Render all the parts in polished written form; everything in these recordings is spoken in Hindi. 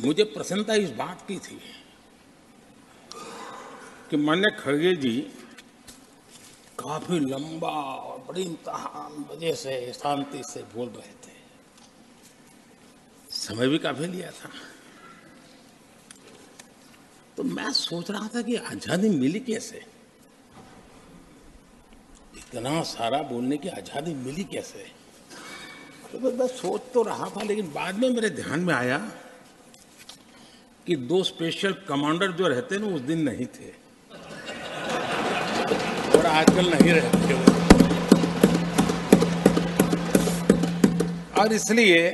मुझे प्रसन्नता इस बात की थी कि माननीय खड़गे जी काफी लंबा और बड़ी इम्तहान वजह से शांति से बोल रहे थे। समय भी काफी लिया था। तो मैं सोच रहा था कि आजादी मिली कैसे, इतना सारा बोलने की आजादी मिली कैसे। तो मैं सोच तो रहा था, लेकिन बाद में मेरे ध्यान में आया कि 2 स्पेशल कमांडर जो रहते हैं ना, उस दिन नहीं थे और आजकल नहीं रहते वो। और इसलिए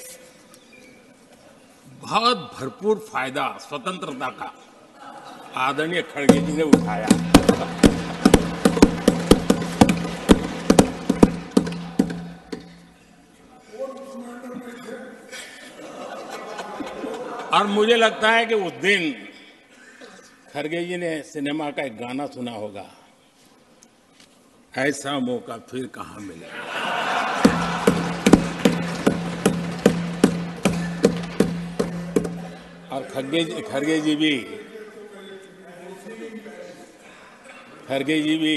बहुत भरपूर फायदा स्वतंत्रता का आदरणीय खड़गे जी ने उठाया। और मुझे लगता है कि उस दिन खड़गे जी ने सिनेमा का एक गाना सुना होगा, ऐसा मौका फिर कहाँ मिलेगा। और खड़गे जी भी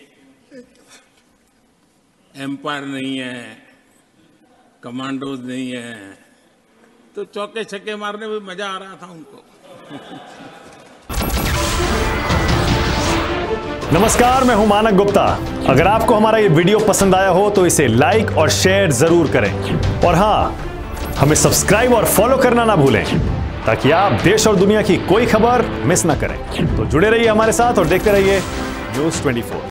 एम्पायर नहीं है, कमांडोज नहीं है, तो चौके छक्के मारने में मजा आ रहा था उनको। नमस्कार, मैं हूं मानक गुप्ता। अगर आपको हमारा ये वीडियो पसंद आया हो तो इसे लाइक और शेयर जरूर करें, और हां, हमें सब्सक्राइब और फॉलो करना ना भूलें ताकि आप देश और दुनिया की कोई खबर मिस ना करें। तो जुड़े रहिए हमारे साथ और देखते रहिए News 24।